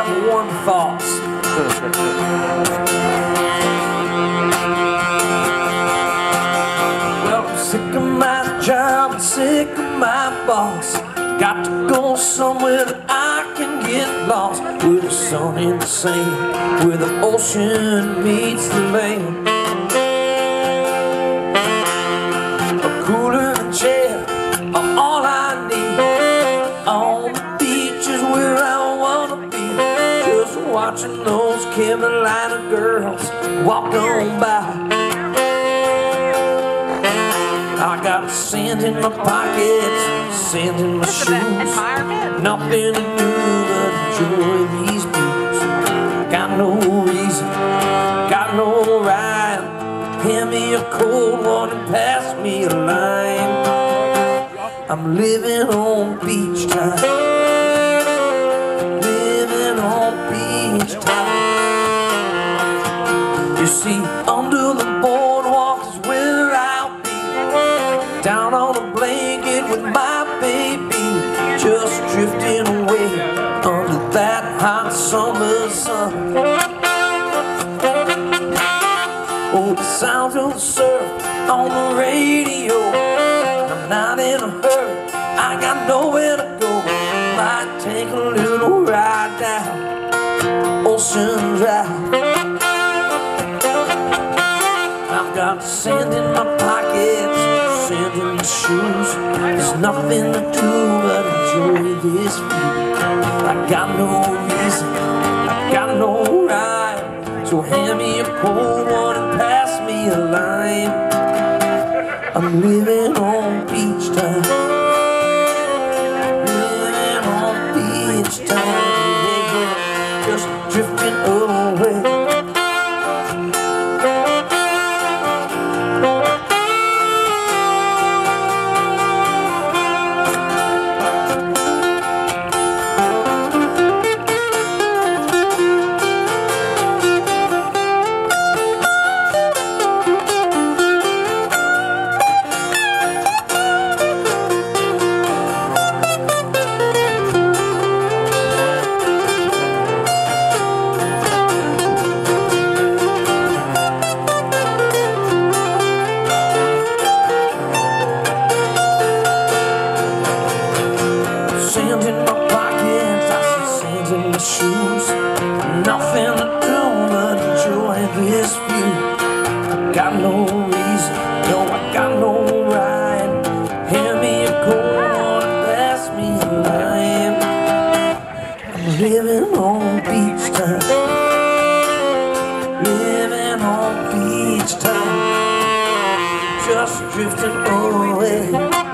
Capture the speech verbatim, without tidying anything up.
got warm thoughts. Well, I'm sick of my job, I'm sick of my boss. Got to go somewhere that I can get lost, where the sun and the sand, where the ocean meets the land. A cooler and chair are all I need. On the beach is where I wanna be, just watching those Carolina girls walk on by. I got sand in my pockets, sand in my shoes, nothing to do but enjoy these views. Got no reason, got no rhyme. Hand me a cold one and pass me a lime. I'm living on beach time, living on beach time. You see, under the boardwalk is where I'll be, down on a blanket with my baby, just drifting away under that hot summer sun. Oh, the sounds of the surf on the radio. I'm not in a hurry, I got nowhere to go. Might take a little ride down Ocean Drive. I've got sand in my pockets, sand in my shoes. There's nothing to do but enjoy this view. I got no reason, I got no rhyme, so hand me a cold one and pass me a lime. I'm living on beach time, living on beach time, just drifting away. Sand in my pockets, I see sand in my shoes. Nothing to do but enjoy this view. I got no reason, no, I got no rhyme. Hand me a cold and pass me a lime. I'm living on beach time, living on beach time, just drifting away.